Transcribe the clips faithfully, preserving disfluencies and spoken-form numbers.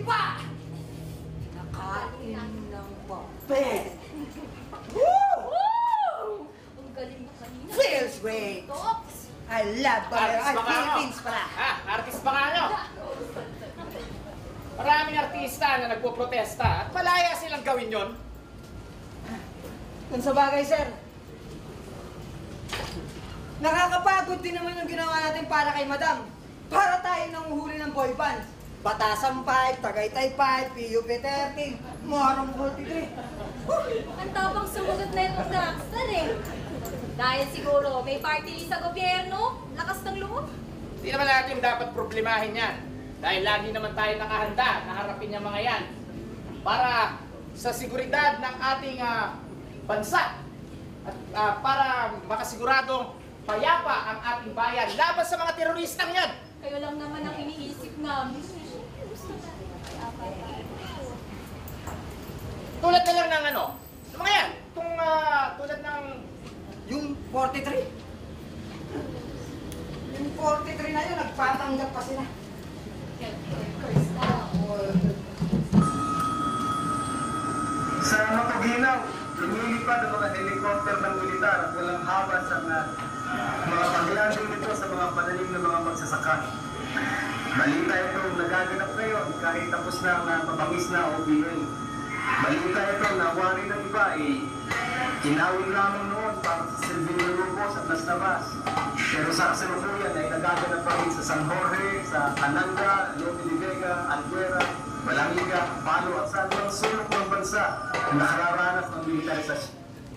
pa! Nakain ng papel. Woo! Ang galing mo kanina. Feels great. I love Baler. Ay, Philippines pala. Ha? Artist ba nga nyo? Maraming artista na nagpo-protesta at malaya silang gawin yon. Kung sa bagay, sir. Nakakapagod din naman yung ginawa natin para kay Madam. Para tayo nanguhuli ng boy band. Batasan five, Tagaytay five, P U P thirteen, Morong forty-three. Ang tapang sumunod na itong gangster eh. Dahil siguro may party list sa gobyerno, lakas ng loob. Hindi naman natin dapat problemahin yan. Dahil lagi naman tayo nakahanda na harapin yung mga yan. Para sa seguridad ng ating uh, bansa. At uh, para makasiguradong payapa ang ating bayan laban sa mga teroristang yan. Kayo lang naman ang iniisip namin. Tulad na lang ng ano, ano mga yan? Itong uh, tulad ng... Yung forty-three. Yung forty-three na yun, nagpatanggap pa sila. Sa Matuginaw, lumilipad ang mga helicopter ng militar at walang hawas ang uh, mga paglanding nito sa mga panalim ng mga magsasaka. Balita itong nagaganap ngayon kahit tapos na ang uh, mabangis na O B L. Balita ito na wari ng iba ay inawin lamang noon para sa Silvino Lubos at Las Navas. Pero sa kasalukuyan ay nagaganap pa rin sa San Jorge, sa Ananga, Lope de Vega, Albuera, Balanga, Palo at sa anumang sulok ng bansa na nakararanas ng militarisasyon.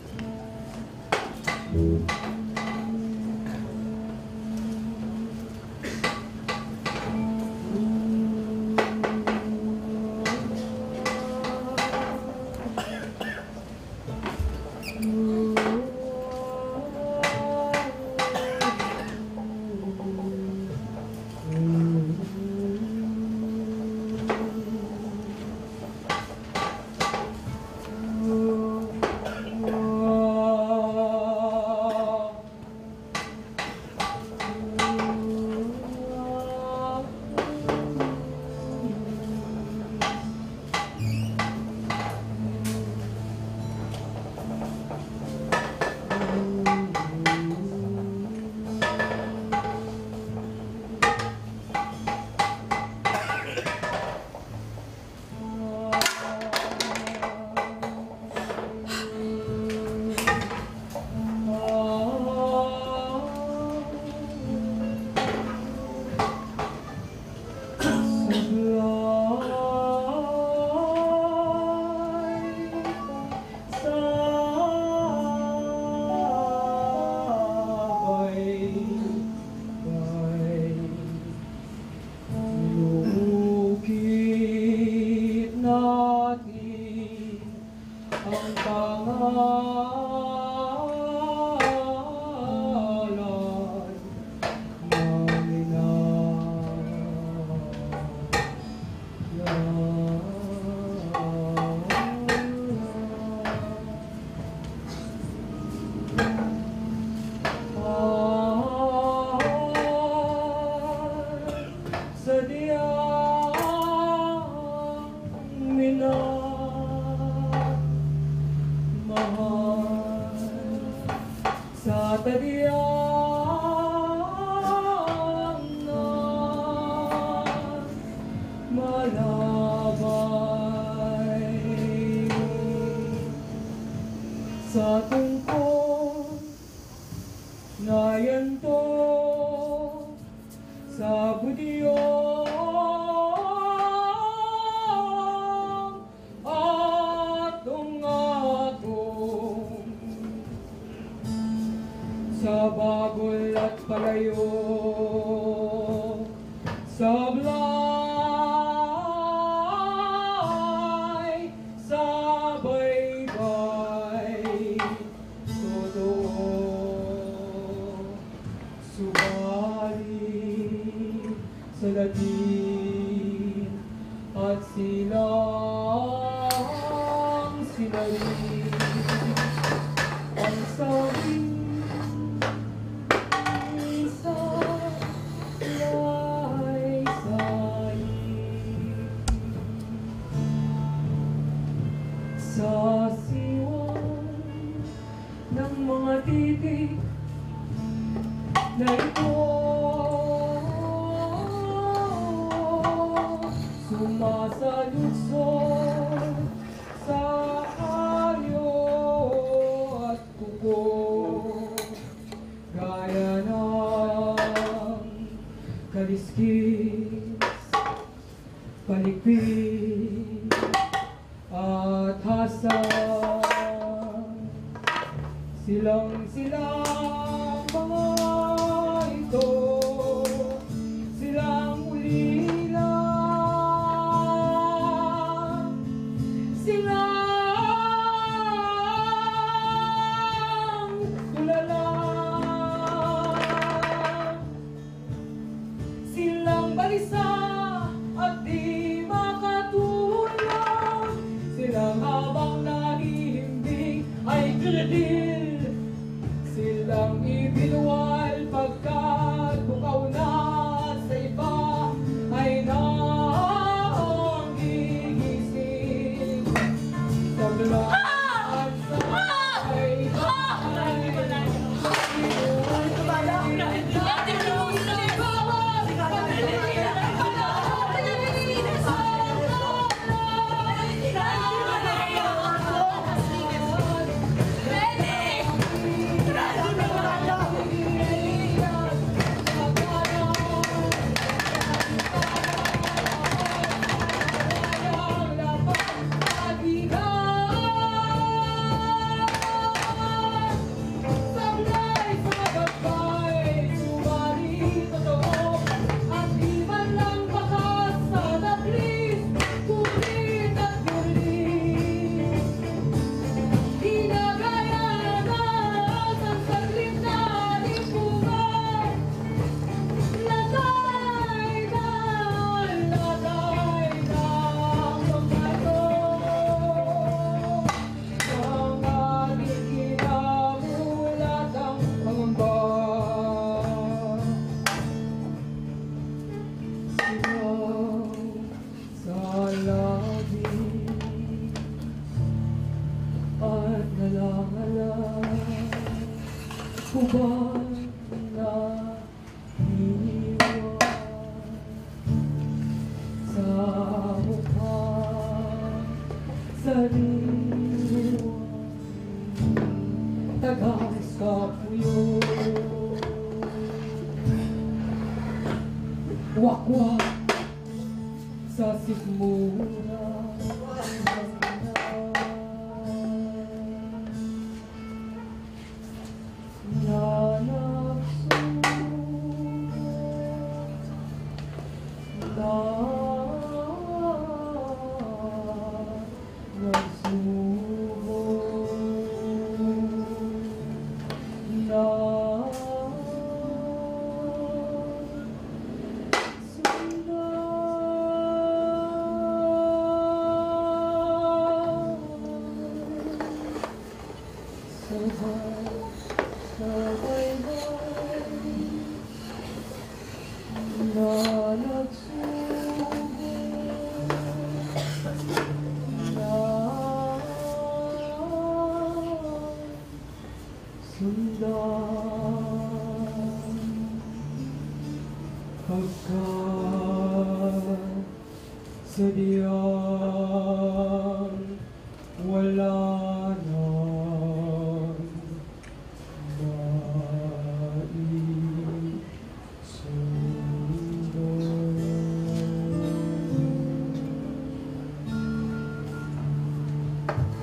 Sa tungkol na yanto sa budyo atong-atong sa bagol at palayo sa blay sa baybay totoo subalit sa latin at silang sinarin ang sabi sa laysay. nalunsod sa anyo at kuko, gaya ng kaliskis, palikpik at hasang. Silang silang mga ito, silang ulila, silang tulala, silang balisa at di makatulong, silang habang nahihimbing ay kredil. Silang ibinuwal pagkat bukaw na sa iba ay nanggigising. Taglaan sa ay at nalangalan, hubad na iniwan sa mukha, sa diwan, tagas sa puyo, wakwak sa sikmura. Pagkat sadyang wala nang maisundo.